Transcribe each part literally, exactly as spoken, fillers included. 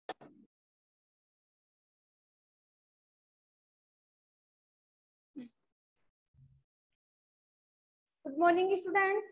Good morning students.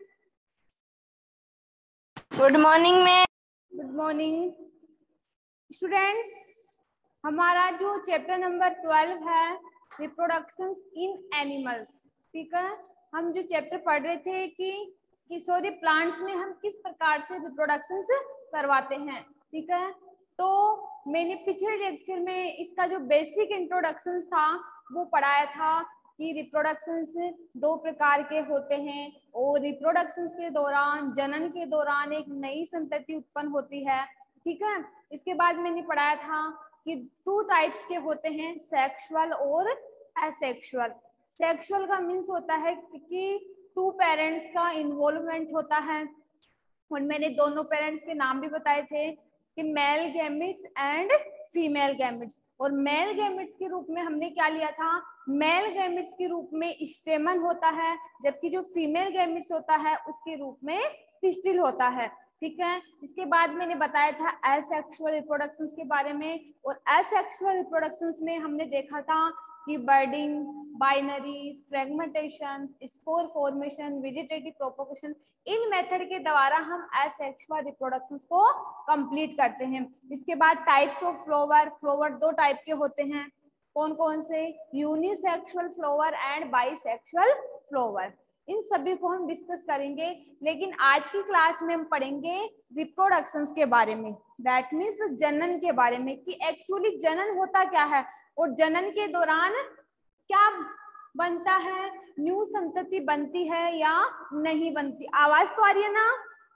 Good morning ma'am. Good morning students. हमारा जो chapter number twelve है reproductions in animals, ठीक है। हम जो चैप्टर पढ़ रहे थे कि कि सॉरी प्लांट्स में हम किस प्रकार से रिप्रोडक्शंस करवाते हैं, ठीक है। तो मैंने पिछले लेक्चर में इसका जो बेसिक इंट्रोडक्शन था वो पढ़ाया था कि रिप्रोडक्शंस दो प्रकार के होते हैं और रिप्रोडक्शंस के दौरान जनन के दौरान एक नई संतति उत्पन्न होती है, ठीक है। इसके बाद मैंने पढ़ाया था कि टू टाइप्स के होते हैं, सेक्सुअल और एसेक्सुअल। सेक्सुअल का मीन्स होता है कि टू पेरेंट्स का इन्वॉल्वमेंट होता है और मैंने दोनों पेरेंट्स के नाम भी बताए थे कि male gametes and female gametes. और मेल गैमेट्स के रूप में हमने क्या लिया था, मेल गैमेट्स के रूप में स्टेमन होता है, जबकि जो फीमेल गैमेट्स होता है उसके रूप में पिस्टिल होता है, ठीक है। इसके बाद मैंने बताया था एसेक्सुअल रिप्रोडक्शंस के बारे में, और एसेक्सुअल रिप्रोडक्शंस में हमने देखा था कि budding, binary, fragmentation, spore formation, vegetative propagation, इन मेथड के द्वारा हम एसेक्सुअल रिप्रोडक्शंस को कंप्लीट करते हैं। इसके बाद टाइप्स ऑफ फ्लावर, फ्लावर दो टाइप के होते हैं, कौन कौन से, unisexual flower and bisexual flower. इन सभी को हम डिस्कस करेंगे, लेकिन आज की क्लास में हम पढ़ेंगे रिप्रोडक्शंस के बारे में, दैट मीन्स जनन के बारे में कि एक्चुअली जनन होता क्या है और जनन के दौरान क्या बनता है, न्यू संतति बनती है या नहीं बनती। आवाज तो आ रही है ना?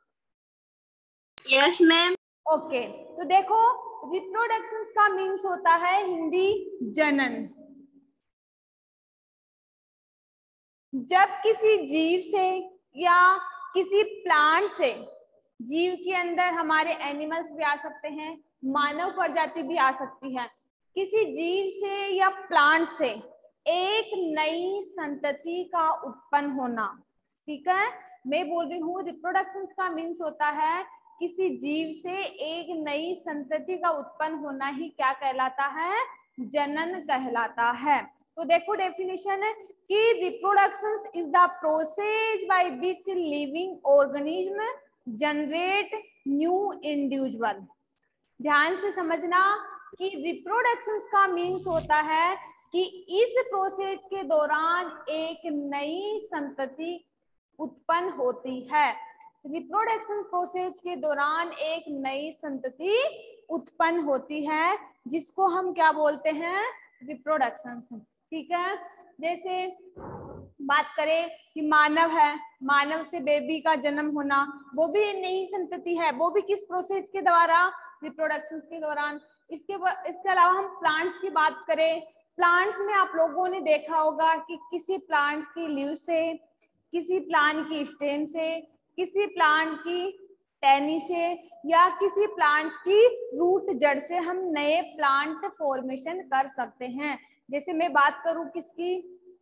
Yes ma'am. ओके, तो देखो रिप्रोडक्शंस का मीन्स होता है हिंदी जनन। जब किसी जीव से या किसी प्लांट से, जीव के अंदर हमारे एनिमल्स भी आ सकते हैं, मानव प्रजाति भी आ सकती है, किसी जीव से या प्लांट से एक नई संतति का उत्पन्न होना, ठीक है। मैं बोल रही हूँ रिप्रोडक्शंस का मीन्स होता है किसी जीव से एक नई संतति का उत्पन्न होना ही क्या कहलाता है, जनन कहलाता है। तो देखो डेफिनेशन है कि reproductions is the process by which living organism generate new individual. ध्यान से समझना कि रिप्रोडक्शंस का मीन्स होता है कि इस प्रोसेस के दौरान एक नई संतति उत्पन्न होती है। रिप्रोडक्शन प्रोसेस के दौरान एक नई संतति उत्पन्न होती है जिसको हम क्या बोलते हैं, रिप्रोडक्शन, ठीक है। जैसे बात करें कि मानव है, मानव से बेबी का जन्म होना, वो भी नई संतति है, वो भी किस प्रोसेस के द्वारा, रिप्रोडक्शन के दौरान। इसके इसके अलावा हम प्लांट्स की बात करें, प्लांट्स में आप लोगों ने देखा होगा कि किसी प्लांट की लीव से, किसी प्लांट की स्टेम से, किसी प्लांट की टहनी से या किसी प्लांट्स की रूट जड़ से हम नए प्लांट फॉर्मेशन कर सकते हैं। जैसे मैं बात करूं किसकी,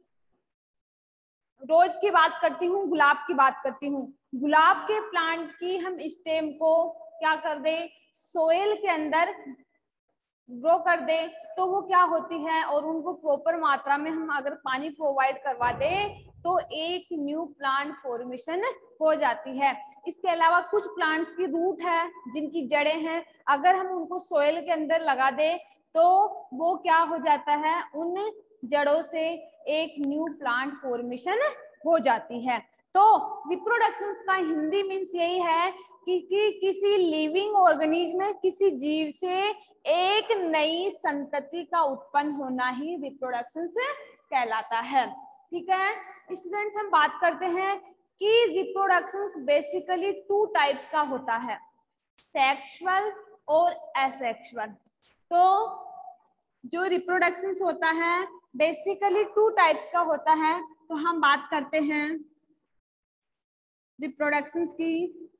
रोज की बात करती हूँ, गुलाब की बात करती हूँ। गुलाब के प्लांट की हम स्टेम को क्या कर दे, सोइल के अंदर ग्रो कर दे तो वो क्या होती है, और उनको प्रॉपर मात्रा में हम अगर पानी प्रोवाइड करवा दे तो एक न्यू प्लांट फॉर्मेशन हो जाती है। इसके अलावा कुछ प्लांट्स की रूट है, जिनकी जड़ें हैं, अगर हम उनको सोइल के अंदर लगा दे तो वो क्या हो जाता है, उन जड़ों से एक न्यू प्लांट फॉर्मेशन हो जाती है। तो रिप्रोडक्शन का हिंदी मीन्स यही है कि, कि किसी लिविंग ऑर्गेनिज्म, किसी जीव से एक नई संतति का उत्पन्न होना ही रिप्रोडक्शन से कहलाता है, ठीक है। स्टूडेंट्स, हम बात करते हैं कि रिप्रोडक्शन बेसिकली टू टाइप्स का होता है, सेक्सुअल और एसेक्सुअल। तो जो रिप्रोडक्शन होता है बेसिकली टू टाइप्स का होता है। तो हम बात करते हैं रिप्रोडक्शन की।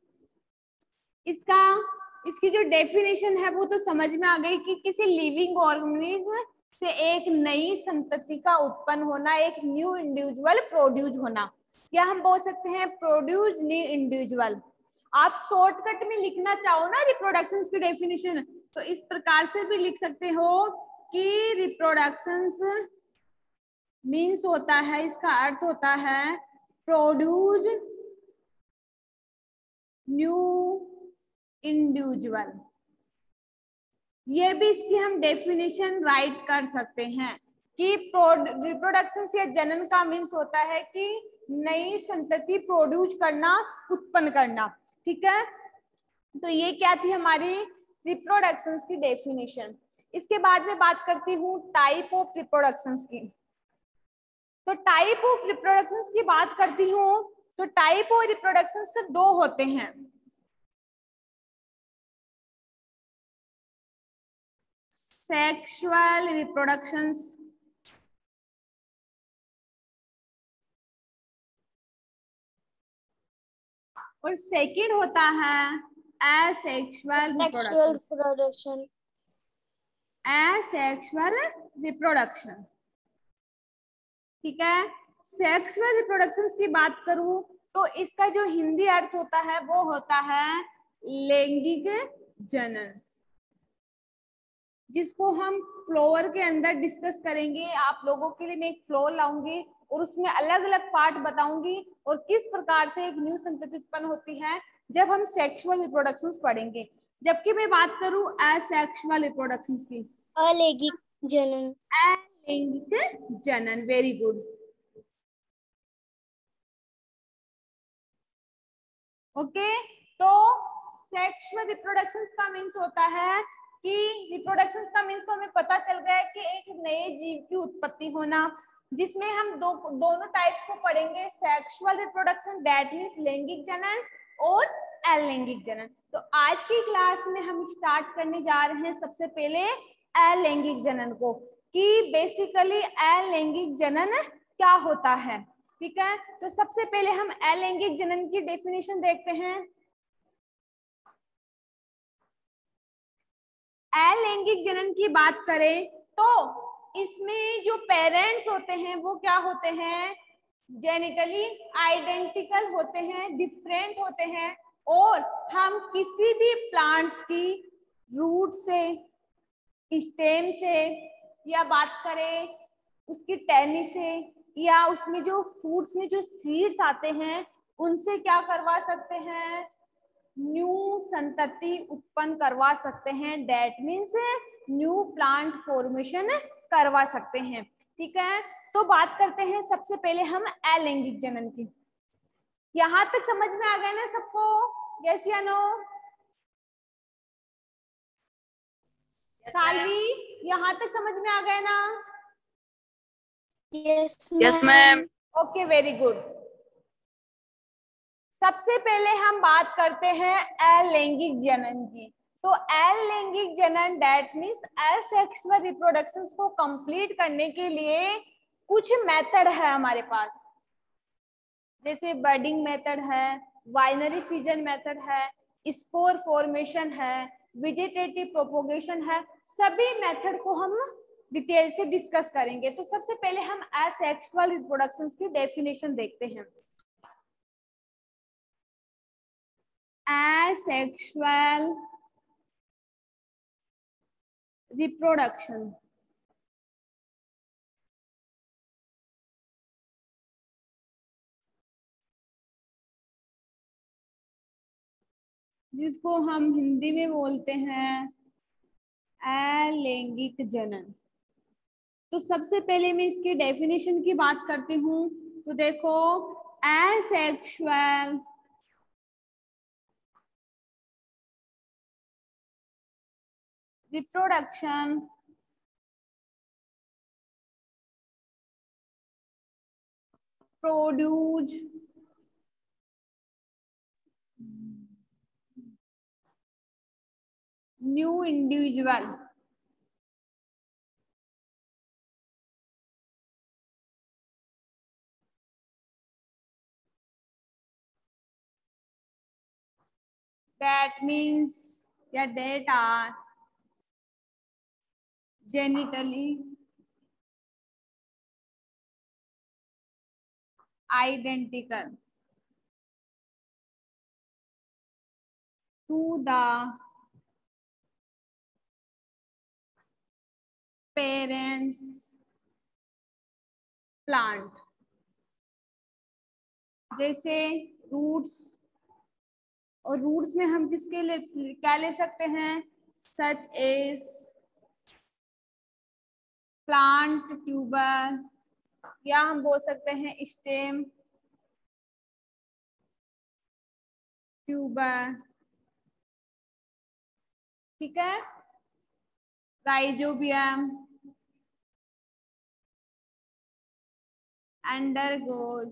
इसका इसकी जो डेफिनेशन है वो तो समझ में आ गई कि किसी लिविंग ऑर्गेनिज्म से एक नई संतति का उत्पन्न होना, एक न्यू इंडिविजुअल प्रोड्यूस होना, या हम बोल सकते हैं प्रोड्यूस न्यू इंडिविजुअल। आप शॉर्टकट में लिखना चाहो ना रिप्रोडक्शन की डेफिनेशन तो इस प्रकार से भी लिख सकते हो कि रिप्रोडक्शंस मीन्स होता है, इसका अर्थ होता है प्रोड्यूस न्यू इंडिविजुअल। ये भी इसकी हम डेफिनेशन राइट कर सकते हैं कि रिप्रोडक्शन या जनन का मीन्स होता है कि नई संतति प्रोड्यूस करना, उत्पन्न करना। ठीक है, तो ये क्या थी हमारी रिप्रोडक्शंस की डेफिनेशन। इसके बाद में बात करती हूँ टाइप ऑफ रिप्रोडक्शंस की। तो टाइप ऑफ रिप्रोडक्शंस की बात करती हूँ तो टाइप ऑफ रिप्रोडक्शंस से दो होते हैं। सेक्सुअल रिप्रोडक्शंस और सेकंड होता है एसेक्सुअल रिप्रोडक्शन। एसेक्सुअल रिप्रोडक्शन, ठीक है। सेक्सुअल रिप्रोडक्शंस की बात करूं तो इसका जो हिंदी अर्थ होता है वो होता है लैंगिक जनन, जिसको हम फ्लोर के अंदर डिस्कस करेंगे। आप लोगों के लिए मैं एक फ्लोर लाऊंगी और उसमें अलग अलग पार्ट बताऊंगी और किस प्रकार से एक न्यू संतति उत्पन्न होती है जब हम सेक्सुअल रिप्रोडक्शंस पढ़ेंगे। जबकि मैं बात करूं एसेक्सुअल रिप्रोडक्शंस की, अलैंगिक जनन। अलैंगिक जनन, वेरी गुड। ओके, तो सेक्सुअल रिप्रोडक्शंस का मीन्स होता है कि रिप्रोडक्शंस का मीन्स तो हमें पता चल गया है कि एक नए जीव की उत्पत्ति होना, जिसमें हम दो दोनों टाइप्स को पढ़ेंगे। सेक्सुअल रिप्रोडक्शन दैट मीन्स लैंगिक जनन और अलैंगिक जनन। तो आज की क्लास में हम स्टार्ट करने जा रहे हैं सबसे पहले अलैंगिक जनन को, कि बेसिकली अलैंगिक जनन क्या होता है। ठीक है, तो सबसे पहले हम अलैंगिक जनन की डेफिनेशन देखते हैं। अलैंगिक जनन की बात करें तो इसमें जो पेरेंट्स होते हैं वो क्या होते हैं, जेनिटली आइडेंटिकल होते हैं, डिफरेंट होते हैं, और हम किसी भी प्लांट्स की रूट से, स्टेम से, या बात करें उसकी टहनी से, या उसमें जो फ्रूट्स में जो सीड्स आते हैं उनसे क्या करवा सकते हैं, न्यू संतति उत्पन्न करवा सकते हैं। That means new plant formation करवा सकते हैं। ठीक है, तो बात करते हैं सबसे पहले हम अलैंगिक जनन की। यहां तक समझ में आ गया ना सबको? यस या नो? सालवी, यहाँ तक समझ में आ गया ना? Yes ma'am. Okay, very good. सबसे पहले हम बात करते हैं अलैंगिक जनन की। तो अलैंगिक जनन दैट मीन्स एसेक्सुअल रिप्रोडक्शंस को कंप्लीट करने के लिए कुछ मेथड है हमारे पास, जैसे बर्डिंग मेथड है, बाइनरी फिजन मेथड है, स्पोर फॉर्मेशन है, वेजिटेटिव प्रोपोगेशन है। सभी मेथड को हम डिटेल से डिस्कस करेंगे। तो सबसे पहले हम एसेक्सुअल रिप्रोडक्शंस की डेफिनेशन देखते हैं। Asexual reproduction, जिसको हम हिंदी में बोलते हैं अलैंगिक जनन। तो सबसे पहले मैं इसकी डेफिनेशन की बात करती हूँ। तो देखो, asexual reproduction produce new individual that means या that are genitally identical to the parents plant, जैसे रूट्स, और रूट्स में हम किसके लिए क्या ले सकते हैं, सच एज प्लांट ट्यूबर, या हम बोल सकते हैं स्टेम ट्यूबर, ठीक है। Rhizobium undergoes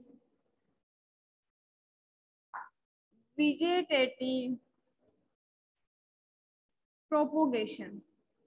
vegetative propagation।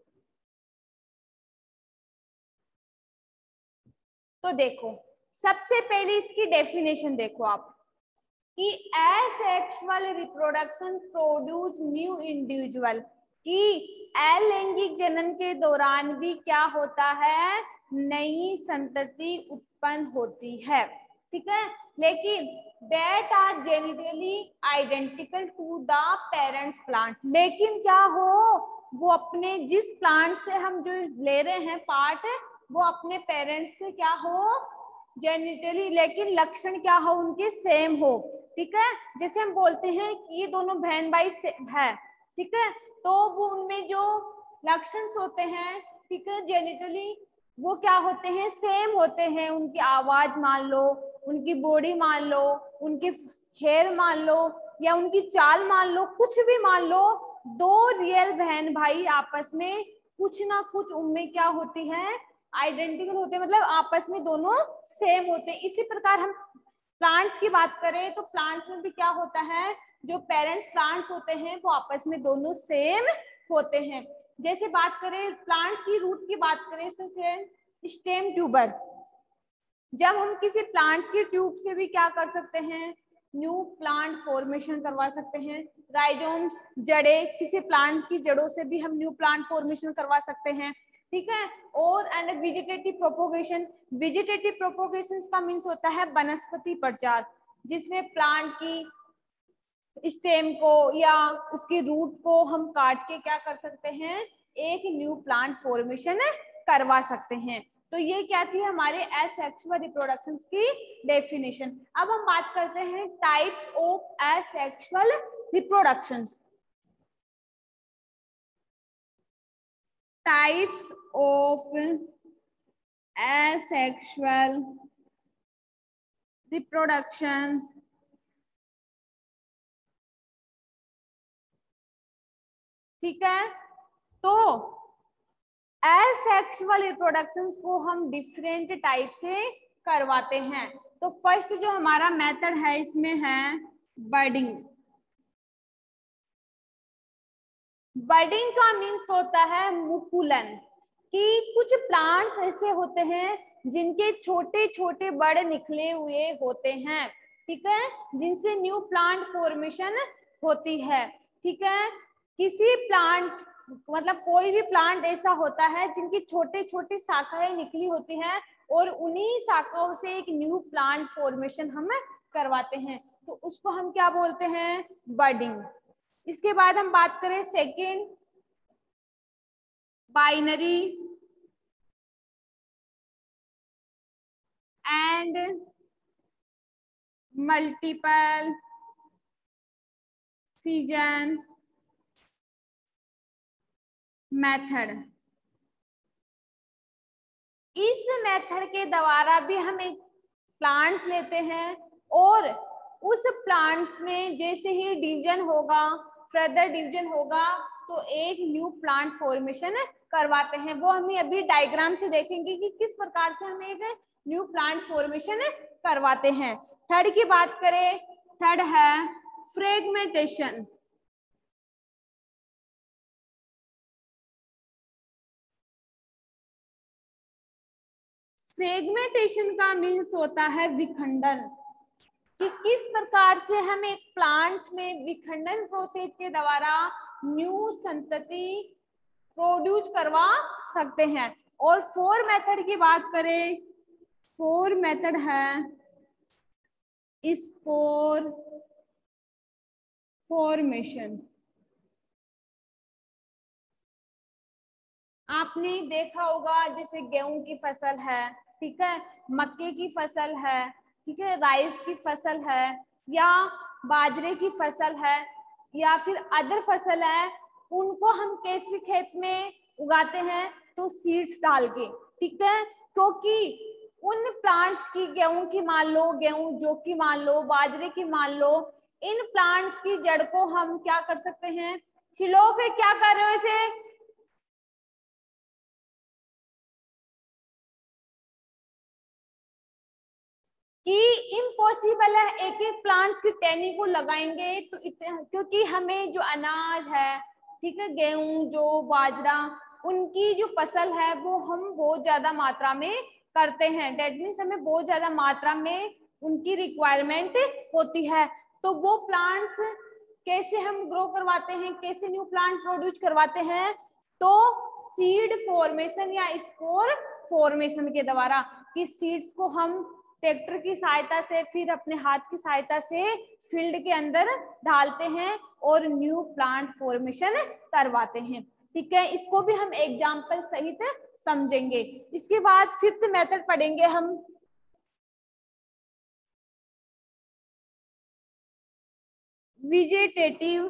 तो देखो सबसे पहले इसकी डेफिनेशन देखो आप कि asexual reproduction produce new individual, कि अलैंगिक जनन के दौरान भी क्या होता है, नई संतति उत्पन्न होती है, ठीक है। लेकिन that are genetically identical to the parents plant, लेकिन क्या हो, वो अपने जिस प्लांट से हम जो ले रहे हैं पार्ट, वो अपने पेरेंट्स से क्या हो, जेनिटली, लेकिन लक्षण क्या हो उनके सेम हो, ठीक है। जैसे हम बोलते हैं कि ये दोनों बहन भाई है, ठीक है, तो वो उनमें जो लक्षण होते हैं, ठीक है, जेनिटली वो क्या होते हैं, सेम होते हैं। उनकी आवाज मान लो, उनकी बॉडी मान लो, उनके हेयर मान लो, या उनकी चाल मान लो, कुछ भी मान लो, दो रियल बहन भाई आपस में कुछ ना कुछ उनमें क्या होती है, आइडेंटिकल होते हैं, मतलब आपस में दोनों सेम होते हैं। इसी प्रकार हम प्लांट्स की बात करें तो प्लांट्स में भी क्या होता है, जो पेरेंट्स प्लांट्स होते हैं वो आपस में दोनों सेम होते हैं। जैसे बात करें प्लांट्स की रूट की बात करें, स्टेम ट्यूबर, जब हम किसी प्लांट्स की ट्यूब से भी क्या कर सकते हैं, न्यू प्लांट फॉर्मेशन करवा सकते हैं। राइजोम्स जड़े, किसी प्लांट की जड़ों से भी हम न्यू प्लांट फॉर्मेशन करवा सकते हैं, ठीक है। और and vegetative propagation, vegetative propagation का मीन्स होता है वनस्पति प्रचार, जिसमें प्लांट की स्टेम को या उसकी रूट को हम काट के क्या कर सकते हैं, एक न्यू प्लांट फॉर्मेशन करवा सकते हैं। तो ये क्या थी हमारे एसेक्सुअल रिप्रोडक्शन की डेफिनेशन। अब हम बात करते हैं types of asexual reproductions. Types of asexual reproduction, ठीक है। तो एसेक्सुअल रिप्रोडक्शंस को हम डिफरेंट टाइप से करवाते हैं। तो फर्स्ट जो हमारा मेथड है इसमें है बर्डिंग। बर्डिंग का मीन्स होता है मुकुलन, कि कुछ प्लांट्स ऐसे होते हैं जिनके छोटे छोटे बड़ निकले हुए होते हैं, ठीक है, जिनसे न्यू प्लांट फॉर्मेशन होती है, ठीक है। किसी प्लांट मतलब कोई भी प्लांट ऐसा होता है जिनकी छोटे छोटे शाखाएं निकली होती हैं और उन्हीं शाखाओं से एक न्यू प्लांट फॉर्मेशन हम करवाते हैं, तो उसको हम क्या बोलते हैं, बर्डिंग। इसके बाद हम बात करें second, binary and multiple fission method. इस मेथड के द्वारा भी हम एक प्लांट्स लेते हैं और उस प्लांट्स में जैसे ही डिवीजन होगा, फर्दर डिवीजन होगा, तो एक न्यू प्लांट फॉर्मेशन करवाते हैं। वो हम अभी डायग्राम से देखेंगे कि किस प्रकार से हम एक न्यू प्लांट फॉर्मेशन करवाते हैं। थर्ड की बात करें, थर्ड है फ्रेगमेंटेशन। फ्रेगमेंटेशन का मीन्स होता है विखंडन, कि किस प्रकार से हम एक प्लांट में विखंडन प्रोसेस के द्वारा न्यू संतति प्रोड्यूस करवा सकते हैं। और फोर मेथड की बात करें, फोर मेथड है स्पोर फॉर्मेशन। आपने देखा होगा जैसे गेहूं की फसल है, ठीक है, मक्के की फसल है, ठीक है, राइस की फसल है, या बाजरे की फसल है, या फिर अदर फसल है, उनको हम कैसे खेत में उगाते हैं? तो सीड्स डाल के, ठीक है, क्योंकि उन प्लांट्स की, गेहूं की मान लो, गेहूं जौ की मान लो, बाजरे की मान लो, इन प्लांट्स की जड़ को हम क्या कर सकते हैं? छिलो के क्या कर रहे हो इसे? कि इम्पॉसिबल है एक एक प्लांट्स की टहनी को लगाएंगे तो इतने, क्योंकि हमें जो अनाज है, ठीक है, गेहूं जो बाजरा, उनकी जो फसल है वो हम बहुत ज्यादा मात्रा में करते हैं। डेट मीन्स हमें बहुत ज्यादा मात्रा में उनकी रिक्वायरमेंट होती है। तो वो प्लांट्स कैसे हम ग्रो करवाते हैं, कैसे न्यू प्लांट प्रोड्यूस करवाते हैं? तो सीड फॉर्मेशन या स्पोर फॉर्मेशन के द्वारा, कि सीड्स को हम ट्रैक्टर की सहायता से, फिर अपने हाथ की सहायता से फील्ड के अंदर डालते हैं और न्यू प्लांट फॉर्मेशन करवाते हैं, ठीक है। इसको भी हम एग्जांपल सहित समझेंगे। इसके बाद फिफ्थ मेथड पढ़ेंगे हम, वेजिटेटिव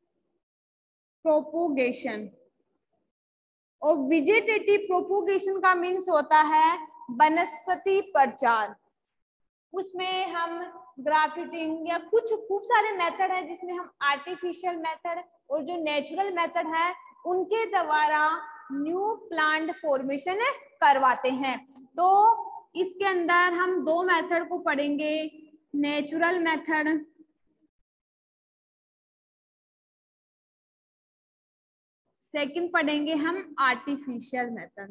प्रोपोगेशन। और वेजिटेटिव प्रोपोगेशन का मीन्स होता है वनस्पति प्रचार। उसमें हम ग्राफ्टिंग या कुछ खूब सारे मेथड है जिसमें हम आर्टिफिशियल मेथड और जो नेचुरल मेथड है उनके द्वारा न्यू प्लांट फॉर्मेशन करवाते हैं। तो इसके अंदर हम दो मेथड को पढ़ेंगे, नेचुरल मेथड, सेकंड पढ़ेंगे हम आर्टिफिशियल मेथड।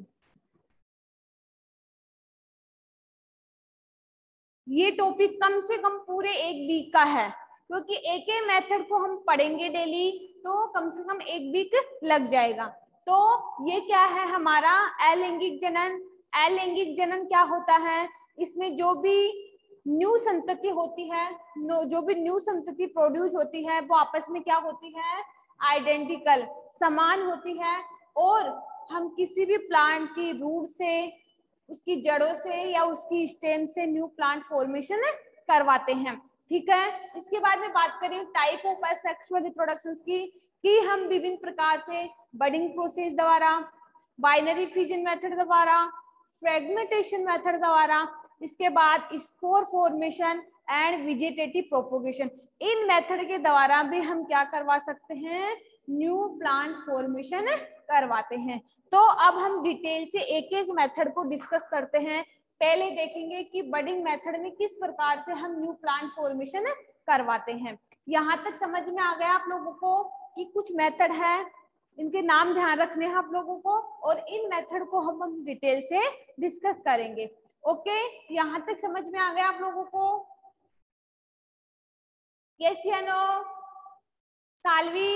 ये टॉपिक कम से कम पूरे एक वीक का है, क्योंकि एक एक मेथड को हम पढ़ेंगे डेली तो कम से कम एक वीक लग जाएगा। तो ये क्या है हमारा अलैंगिक जनन। अलैंगिक जनन क्या होता है? इसमें जो भी न्यू संतति होती है, जो भी न्यू संतति प्रोड्यूस होती है वो आपस में क्या होती है? आइडेंटिकल, समान होती है। और हम किसी भी प्लांट की रूट से, उसकी जड़ों से या उसकी स्टेम से न्यू प्लांट फॉर्मेशन करवाते हैं, ठीक है। इसके बाद में बात करें टाइप ऑफ सेक्सुअल रिप्रोडक्शन की, कि हम विभिन्न प्रकार से बडिंग प्रोसेस द्वारा, बाइनरी फिजन मेथड द्वारा, फ्रेगमेंटेशन मेथड द्वारा, इसके बाद spore formation and vegetative propagation, इन मेथड के द्वारा भी हम क्या करवा सकते हैं? न्यू प्लांट फॉर्मेशन करवाते हैं। तो अब हम डिटेल से एक एक मेथड को डिस्कस करते हैं। पहले देखेंगे कि बडिंग मेथड में किस प्रकार से हम न्यू प्लांट फॉर्मेशन करवाते हैं। यहाँ तक समझ में आ गया आप लोगों को कि कुछ मेथड है, इनके नाम ध्यान रखने हैं आप लोगों को, और इन मेथड को हम हम डिटेल से डिस्कस करेंगे। ओके, यहाँ तक समझ में आ गया आप लोगों को? यस या नो? सालवी,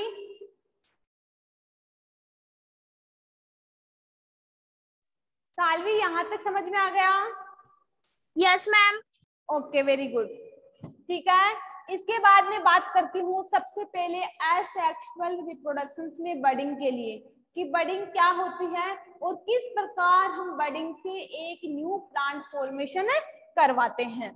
सालवी यहाँ तक समझ में आ गया? Yes ma'am. Okay, very good, ठीक है। इसके बाद में बात करती हूँ सबसे पहले एसेक्सुअल रिप्रोडक्शन में बडिंग के लिए, कि बडिंग क्या होती है और किस प्रकार हम बडिंग से एक न्यू प्लांट फॉर्मेशन करवाते हैं।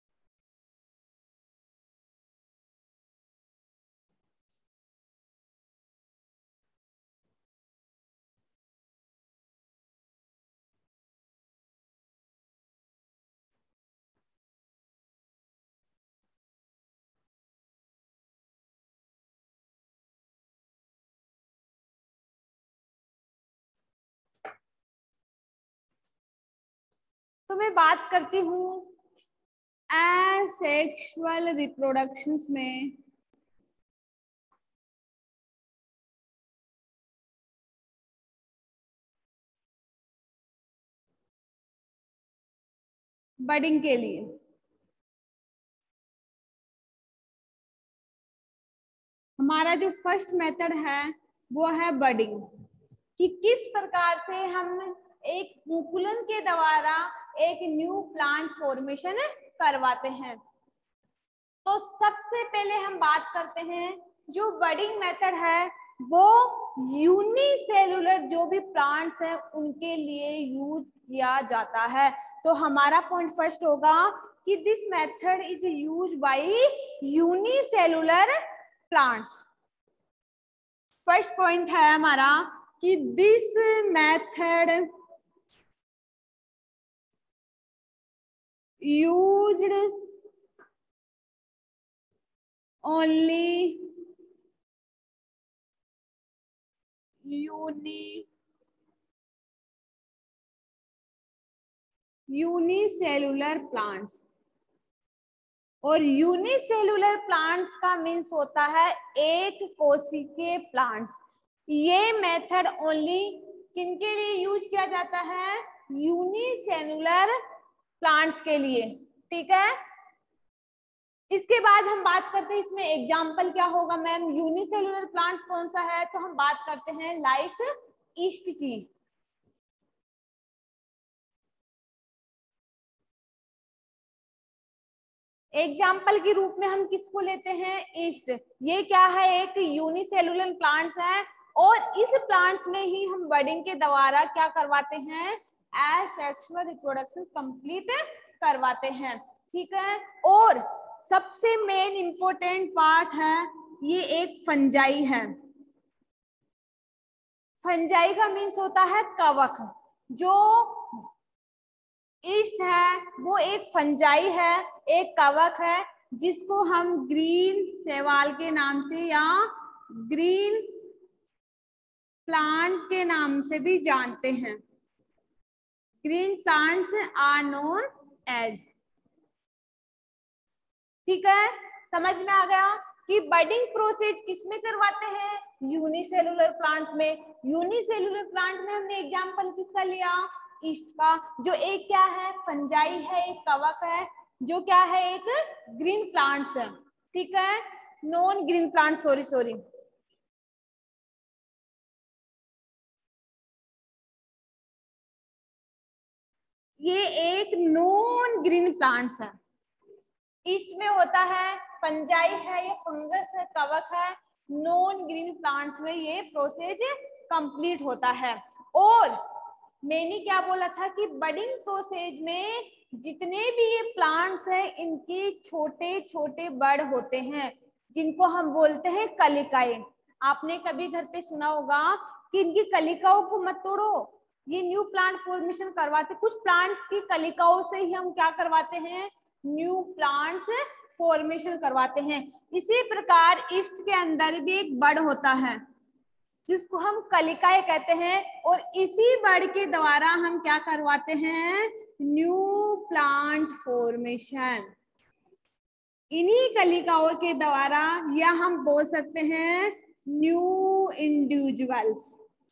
तो मैं बात करती हूँ एसेक्सुअल रिप्रोडक्शंस में बडिंग के लिए। हमारा जो फर्स्ट मेथड है वो है बडिंग, कि किस प्रकार से हम एक मुकुलन के द्वारा एक न्यू प्लांट फॉर्मेशन करवाते हैं। तो सबसे पहले हम बात करते हैं जो बडिंग मेथड है वो यूनिसेलुलर जो भी प्लांट्स हैं उनके लिए यूज किया जाता है। तो हमारा पॉइंट फर्स्ट होगा कि this method is use by unicellular plants. First point है हमारा कि this method used only uni unicellular plants. और यूनिसेलुलर प्लांट्स का मीन्स होता है एक कोशिकीय प्लांट्स। ये मेथड ओनली किनके लिए यूज किया जाता है? यूनिसेलुलर प्लांट्स के लिए, ठीक है। इसके बाद हम बात करते हैं इसमें एग्जाम्पल क्या होगा मैम, यूनिसेलुलर प्लांट्स कौन सा है, तो हम बात करते हैं लाइक ईस्ट की। एग्जाम्पल के रूप में हम किसको लेते हैं? ईस्ट। ये क्या है? एक यूनिसेलुलर प्लांट्स है और इस प्लांट्स में ही हम बडिंग के द्वारा क्या करवाते हैं? एसेक्सुअल रिप्रोडक्शन कंप्लीट करवाते हैं, ठीक है। और सबसे मेन इंपॉर्टेंट पार्ट है ये एक फंजाई है। फंजाई का मीन्स होता है कवक। जो ईस्ट है वो एक फंजाई है, एक कवक है जिसको हम ग्रीन शैवाल के नाम से या ग्रीन प्लांट के नाम से भी जानते हैं। Green plants are known as, ठीक है। समझ में आ गया कि बडिंग प्रोसेस किसमें करवाते हैं? यूनिसेलुलर प्लांट्स में। यूनिसेलुलर प्लांट में हमने एग्जांपल किसका लिया? ईस्ट का, जो एक क्या है? फंजाई है, एक कवक है, जो क्या है? एक ग्रीन प्लांट्स है, ठीक है। Non green plant, sorry sorry ये एक नॉन ग्रीन प्लांट्स है। ईस्ट में होता है फंजाई है, ये फंगस है, कवक है। नॉन ग्रीन प्लांट्स में ये प्रोसेस कंप्लीट होता है। और मैंने क्या बोला था कि बडिंग प्रोसेस में जितने भी ये प्लांट्स हैं इनके छोटे छोटे बड़ होते हैं जिनको हम बोलते हैं कलिकाएं। आपने कभी घर पे सुना होगा कि इनकी कलिकाओं को मत तोड़ो, ये न्यू प्लांट फॉर्मेशन करवाते। कुछ प्लांट्स की कलिकाओं से ही हम क्या करवाते हैं? न्यू प्लांट्स फॉर्मेशन करवाते हैं। इसी प्रकार ईस्ट के अंदर भी एक बड़ होता है जिसको हम कलिकाएं कहते हैं और इसी बड़ के द्वारा हम क्या करवाते हैं? New plant formation. इन्हीं कलिकाओं के द्वारा या हम बोल सकते हैं न्यू इंडिविजुअल्स,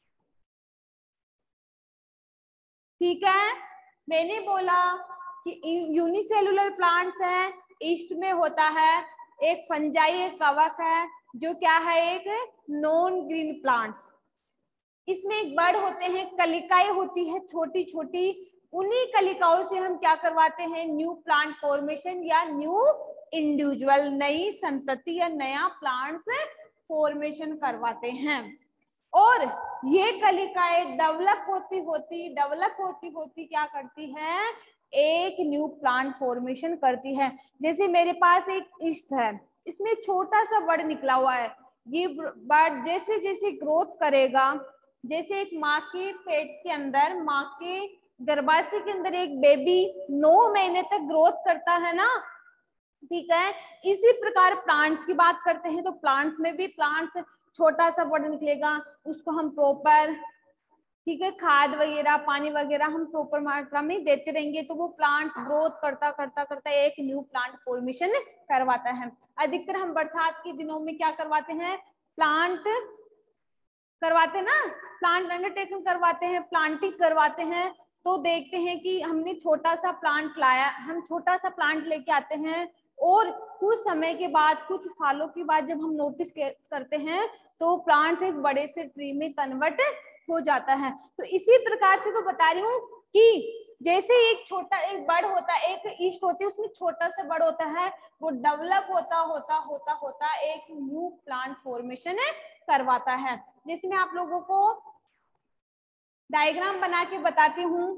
ठीक है। मैंने बोला कि यूनिसेलुलर प्लांट्स है, ईस्ट में होता है एक फंजाई, एक कवक है, जो क्या है? एक नॉन ग्रीन प्लांट्स। इसमें एक बड़ होते हैं, कलिकाएं होती है छोटी छोटी, उन्हीं कलिकाओं से हम क्या करवाते हैं? न्यू प्लांट फॉर्मेशन या न्यू इंडिविजुअल, नई संतति या नया प्लांट्स फॉर्मेशन करवाते हैं। और ये कलिकाएं डेवलप होती होती डेवलप होती होती क्या करती है? एक न्यू प्लांट फॉर्मेशन करती है। जैसे मेरे पास एक ईस्ट है, इसमें छोटा सा बड़ निकला हुआ है। ये बड़ जैसे जैसे ग्रोथ करेगा, जैसे एक माँ के पेट के अंदर, माँ के गर्भाशय के अंदर एक बेबी नौ महीने तक ग्रोथ करता है ना, ठीक है। इसी प्रकार प्लांट्स की बात करते हैं तो प्लांट्स में भी प्लांट्स छोटा सा बड़ निकलेगा, उसको हम प्रॉपर, ठीक है, खाद वगैरह पानी वगैरह हम प्रॉपर मात्रा में देते रहेंगे तो वो प्लांट्स ग्रोथ करता करता करता एक न्यू प्लांट फॉर्मेशन करवाता है। अधिकतर हम बरसात के दिनों में क्या करवाते हैं? प्लांट करवाते ना, प्लांट अंडरटेकिंग करवाते हैं, प्लांटिंग करवाते हैं। तो देखते हैं कि हमने छोटा सा प्लांट लाया, हम छोटा सा प्लांट लेके आते हैं और कुछ समय के बाद, कुछ सालों के बाद जब हम नोटिस करते हैं तो प्लांट्स एक बड़े से ट्री में कन्वर्ट हो जाता है। तो इसी प्रकार से तो बता रही हूँ कि जैसे एक छोटा एक बड़ होता है, एक ईस्ट होती है, उसमें छोटा सा बड़ होता है, वो डेवलप होता होता होता होता एक न्यू प्लांट फॉर्मेशन करवाता है। जैसे मैं आप लोगों को डायग्राम बना के बताती हूँ।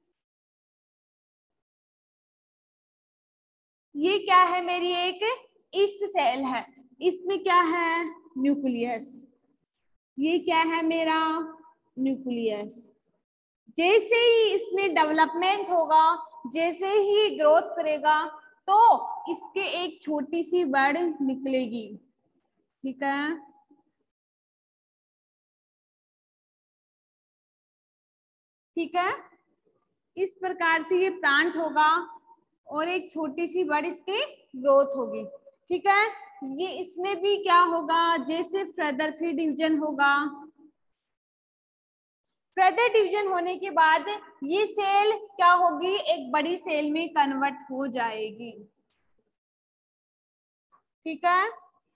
ये क्या है, मेरी एक ईस्ट सेल है, इसमें क्या है, न्यूक्लियस। ये क्या है, मेरा न्यूक्लियस। जैसे ही इसमें डेवलपमेंट होगा, जैसे ही ग्रोथ करेगा, तो इसके एक छोटी सी बड़ निकलेगी। ठीक है, ठीक है, इस प्रकार से ये प्लांट होगा और एक छोटी सी बड़ इसकी ग्रोथ होगी। ठीक है, ये इसमें भी क्या होगा, जैसे फर्दर फिर डिवीजन होगा, फर्दर डिवीजन होने के बाद ये सेल क्या होगी, एक बड़ी सेल में कन्वर्ट हो जाएगी। ठीक है,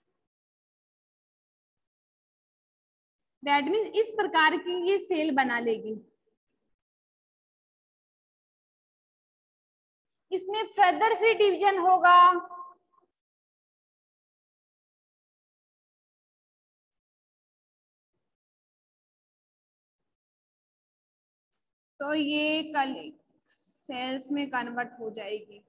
दैट मीन्स इस प्रकार की ये सेल बना लेगी। इसमें फर्दर फिर डिवीजन होगा, तो ये कल सेल्स में कन्वर्ट हो जाएगी।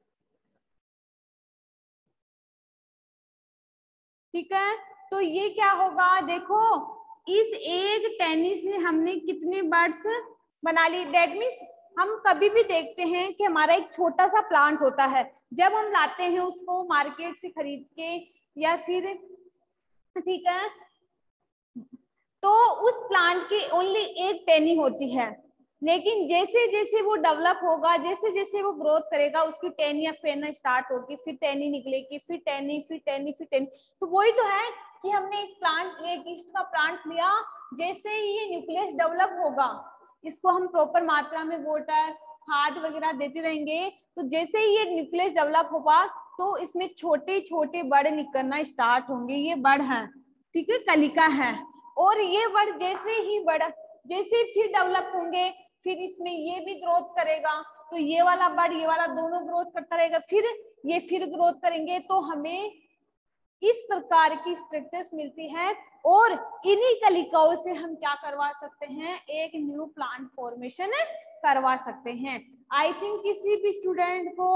ठीक है, तो ये क्या होगा, देखो इस एक टेनिस से हमने कितने बर्ड्स बना ली। दैट मीन्स हम कभी भी देखते हैं कि हमारा एक छोटा सा प्लांट होता है, जब हम लाते हैं उसको मार्केट से खरीद के या फिर, ठीक है, तो उस प्लांट की ओनली एक टहनी होती है, लेकिन जैसे जैसे वो डेवलप होगा, जैसे जैसे वो ग्रोथ करेगा, उसकी टहनियां फैलना स्टार्ट होगी, फिर टहनी निकलेगी, फिर टहनी, फिर टहनी, फिर टहनी। तो वही तो है कि हमने एक प्लांट, एक ईस्ट का प्लांट लिया, जैसे ही ये न्यूक्लियस डेवलप होगा, इसको हम प्रॉपर मात्रा में वाटर खाद वगैरह देते रहेंगे, तो जैसे ही ये न्यूक्लियस डेवलप होगा, तो इसमें छोटे छोटे बड़ निकलना स्टार्ट होंगे। ये बड़ है, ठीक है, कलिका है, और ये बड़ जैसे ही बड़ा, जैसे फिर डेवलप होंगे, फिर इसमें ये भी ग्रोथ करेगा, तो ये वाला बड़, ये वाला दोनों ग्रोथ करता रहेगा, फिर ये फिर ग्रोथ करेंगे, तो हमें इस प्रकार की स्ट्रक्चर्स मिलती है। और इन्हीं कलिकाओं से हम क्या करवा सकते हैं, एक न्यू प्लांट फॉर्मेशन करवा सकते हैं। आई थिंक किसी भी स्टूडेंट को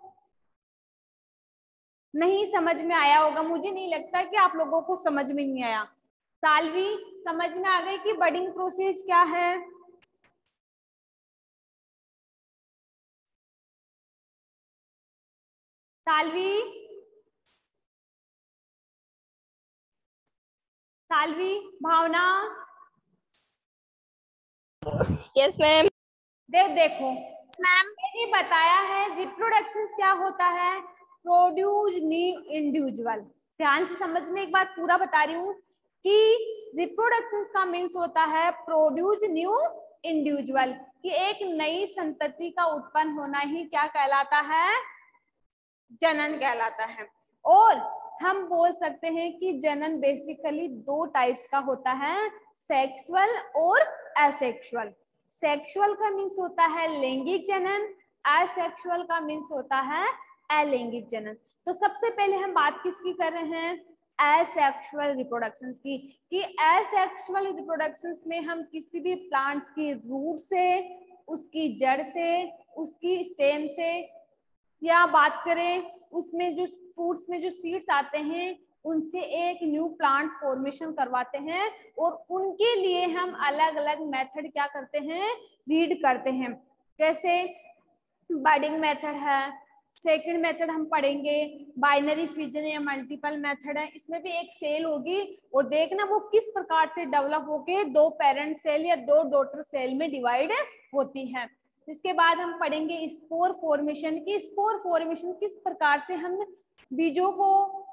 नहीं समझ में आया होगा, मुझे नहीं लगता कि आप लोगों को समझ में नहीं आया। सालवी, समझ में आ गई कि बडिंग प्रोसेस क्या है? Salvi, Salvi, Bhavna, yes ma'am. देव, देखो मैम, मैंने बताया है रिप्रोडक्शन क्या होता है, प्रोड्यूस न्यू इंडिविजुअल। ध्यान से समझने, एक बात पूरा बता रही हूँ कि रिप्रोडक्शन का मीन्स होता है प्रोड्यूस न्यू इंडिविजुअल, कि एक नई संतति का उत्पन्न होना ही क्या कहलाता है, जनन कहलाता है। और हम बोल सकते हैं कि जनन बेसिकली दो टाइप्स का होता है, सेक्सुअल और एसेक्सुअल। सेक्सुअल का मीन्स होता है लैंगिक जनन, एसेक्सुअल का मीन्स होता है अलैंगिक जनन। तो सबसे पहले हम बात किसकी कर रहे हैं, एसेक्सुअल रिप्रोडक्शंस की, कि एसेक्सुअल रिप्रोडक्शंस में हम किसी भी प्लांट्स की रूट से, उसकी जड़ से, उसकी स्टेम से, या बात करें उसमें जो फ्रूट्स में जो सीड्स आते हैं, उनसे एक न्यू प्लांट्स फॉर्मेशन करवाते हैं, और उनके लिए हम अलग अलग मेथड क्या करते हैं, रीड करते हैं। कैसे, बडिंग मेथड है, सेकंड मेथड हम पढ़ेंगे बाइनरी फ्यूजन या मल्टीपल मेथड है। इसमें भी एक सेल होगी और देखना वो किस प्रकार से डेवलप होके दो पेरेंट सेल या दो डॉटर सेल में डिवाइड होती है। इसके बाद हम पढ़ेंगे स्पोर फॉर्मेशन की, स्पोर फॉर्मेशन किस प्रकार से हम बीजों को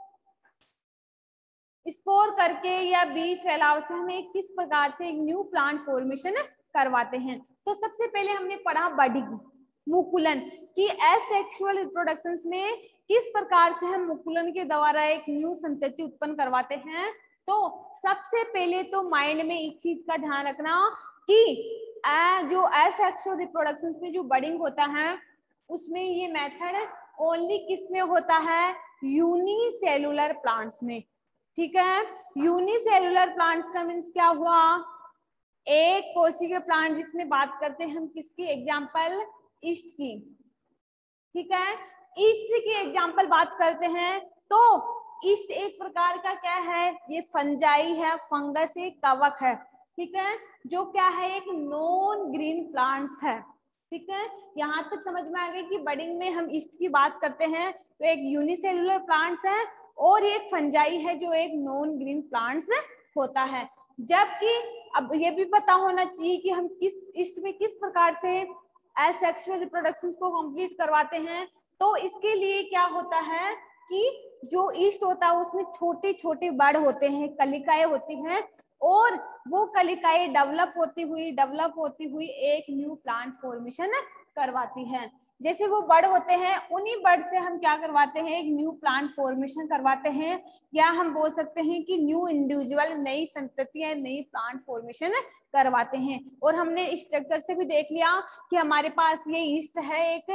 स्पोर करके या बीज फैलाव से हमें किस प्रकार से एक न्यू प्लांट फॉर्मेशन करवाते हैं। तो सबसे पहले हमने पढ़ा बडिंग, मुकुलन, कि एसेक्सुअल रिप्रोडक्शंस में किस प्रकार से हम मुकुलन के द्वारा एक न्यू संतति उत्पन्न करवाते हैं। तो सबसे पहले तो माइंड में एक चीज का ध्यान रखना कि आ, जो एसेक्सुअल रिप्रोडक्शंस में जो बडिंग होता है, उसमें ये मेथड ओनली किस में होता है, यूनिसेलुलर प्लांट्स में। ठीक है, यूनिसेलुलर प्लांट्स का मीन्स क्या हुआ, एक कोशिकीय प्लांट जिसमें बात करते हैं हम किसकी, एग्जाम्पल ईस्ट की, ठीक है। ईस्ट की एग्जाम्पल बात करते हैं तो ईस्ट एक प्रकार का क्या है, ये फंजाई है, फंगस है, कवक है, ठीक है, जो क्या है एक नॉन ग्रीन प्लांट्स है, ठीक है। यहाँ तक समझ में आ गया कि बडिंग में हम ईस्ट की बात करते हैं तो एक यूनिसेलुलर प्लांट्स है और एक फंजाई है जो एक नॉन ग्रीन प्लांट्स होता है। जबकि अब ये भी पता होना चाहिए कि हम किस ईस्ट में किस प्रकार से एसेक्सुअल रिप्रोडक्शन को कंप्लीट करवाते हैं। तो इसके लिए क्या होता है कि जो ईस्ट होता है उसमें छोटे छोटे बड़ होते हैं, कलिकाएं होती हैं और वो कलिकाएं डेवलप होती हुई डेवलप होती हुई एक न्यू प्लांट फॉर्मेशन करवाती हैं। जैसे वो बड़ होते हैं उन्हीं बड़ से हम क्या करवाते हैं, एक न्यू प्लांट फॉर्मेशन करवाते हैं, या हम बोल सकते हैं कि न्यू इंडिविजुअल, नई संततियां, नई प्लांट फॉर्मेशन करवाते हैं। और हमने स्ट्रक्चर से भी देख लिया कि हमारे पास ये ईस्ट है एक,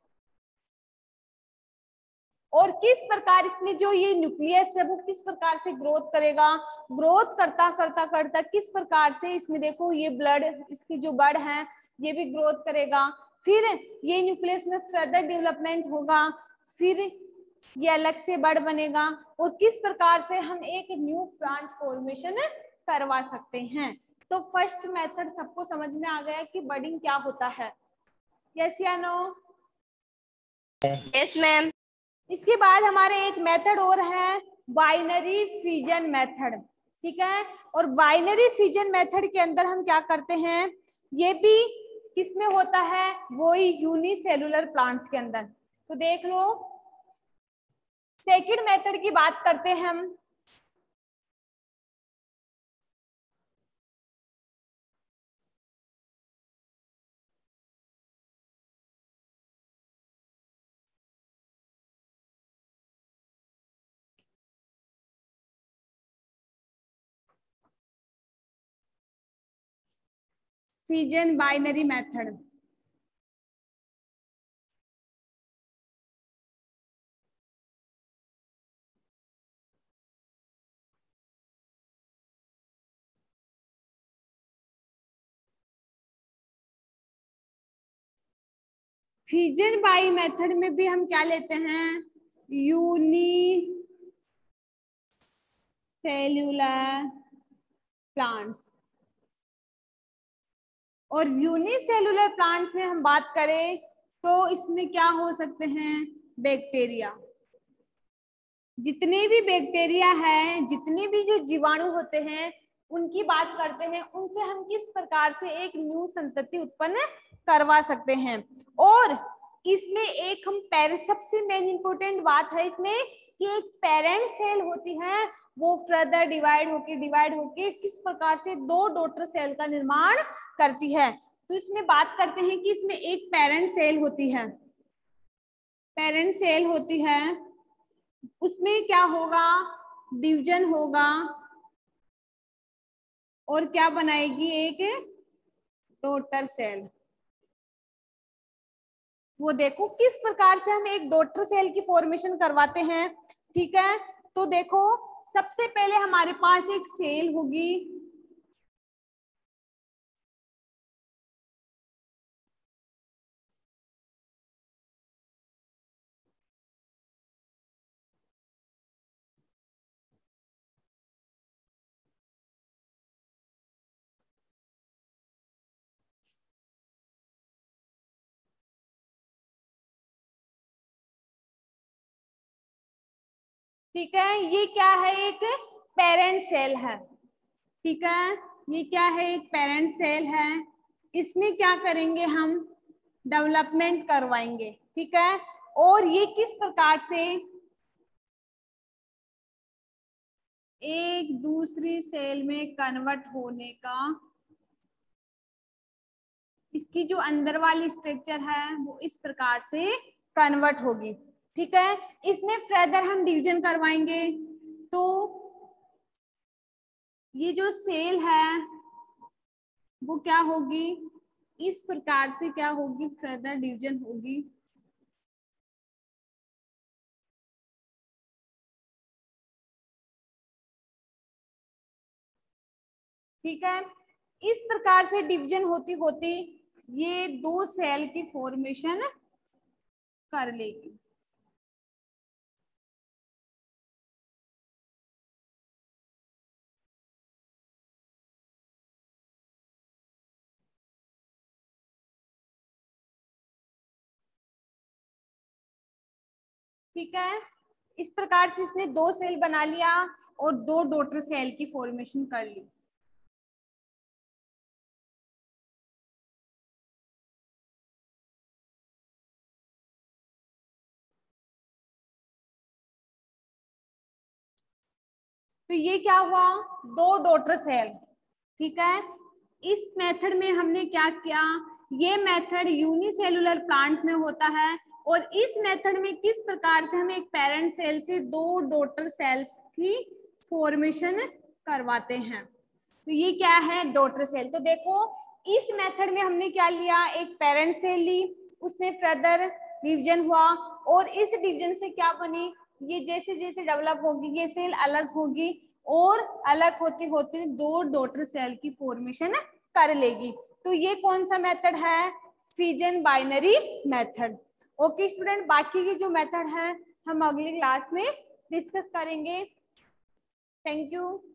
और किस प्रकार इसमें जो ये न्यूक्लियस है वो किस प्रकार से ग्रोथ करेगा, ग्रोथ करता करता करता किस प्रकार से इसमें देखो ये ब्लड, इसकी जो बड़ है ये भी ग्रोथ करेगा, फिर ये न्यूक्लियस में फर्दर डेवलपमेंट होगा, फिर ये अलग से बड़ बनेगा, और किस प्रकार से हम एक न्यू प्लांट फॉर्मेशन करवा सकते हैं। तो फर्स्ट मेथड सबको समझ में आ गया कि बडिंग क्या होता है, यस या नो? Yes ma'am. इसके बाद हमारे एक मेथड और है बाइनरी फिजन मेथड, ठीक है। और बाइनरी फिजन मेथड के अंदर हम क्या करते हैं, ये भी किसमें होता है, वो ही यूनिसेलुलर प्लांट्स के अंदर। तो देख लो सेकंड मेथड की बात करते हैं हम, fission binary method. Fission by method में भी हम क्या लेते हैं, यूनिसेल्युलर प्लांट्स। और यूनिसेलुलर प्लांट्स में हम बात करें तो इसमें क्या हो सकते हैं, बैक्टीरिया, जितने भी बैक्टीरिया हैं, जितने भी जो जीवाणु होते हैं उनकी बात करते हैं, उनसे हम किस प्रकार से एक न्यू संतति उत्पन्न करवा सकते हैं। और इसमें एक हम पेरेंट, सबसे मेन इंपॉर्टेंट बात है इसमें कि एक पेरेंट सेल होती है, वो फर्दर डिवाइड होके डिवाइड होके किस प्रकार से दो डॉटर सेल का निर्माण करती है। तो इसमें बात करते हैं कि इसमें एक पेरेंट सेल होती है, पेरेंट सेल होती है, उसमें क्या होगा, डिवीजन होगा और क्या बनाएगी, एक डॉटर सेल। वो देखो किस प्रकार से हम एक डॉटर सेल की फॉर्मेशन करवाते हैं, ठीक है। तो देखो सबसे पहले हमारे पास एक सेल होगी, ठीक है, ये क्या है, एक पेरेंट सेल है, ठीक है, ये क्या है, एक पेरेंट सेल है। इसमें क्या करेंगे हम, डेवलपमेंट करवाएंगे, ठीक है। और ये किस प्रकार से एक दूसरी सेल में कन्वर्ट होने का, इसकी जो अंदर वाली स्ट्रक्चर है वो इस प्रकार से कन्वर्ट होगी, ठीक है। इसमें फर्दर हम डिवीजन करवाएंगे तो ये जो सेल है वो क्या होगी, इस प्रकार से क्या होगी, फर्दर डिवीजन होगी, ठीक है। इस प्रकार से डिवीजन होती होती ये दो सेल की फॉर्मेशन कर लेगी। ठीक है, इस प्रकार से इसने दो सेल बना लिया और दो डॉटर सेल की फॉर्मेशन कर ली। तो ये क्या हुआ, दो डॉटर सेल। ठीक है, इस मेथड में हमने क्या किया, ये मेथड यूनिसेलुलर प्लांट्स में होता है और इस मेथड में किस प्रकार से हम एक पेरेंट सेल से दो डॉटर सेल्स की फॉर्मेशन करवाते हैं। तो ये क्या है, डॉटर सेल। तो देखो इस मेथड में हमने क्या लिया, एक पेरेंट सेल ली, उसमें फर्दर डिवीजन हुआ और इस डिवीजन से क्या बनी, ये जैसे जैसे डेवलप होगी ये सेल अलग होगी और अलग होती होती दो डॉटर सेल की फॉर्मेशन कर लेगी। तो ये कौन सा मेथड है, fission binary method. Okay student, बाकी की जो मेथड है हम अगली क्लास में डिस्कस करेंगे। Thank you.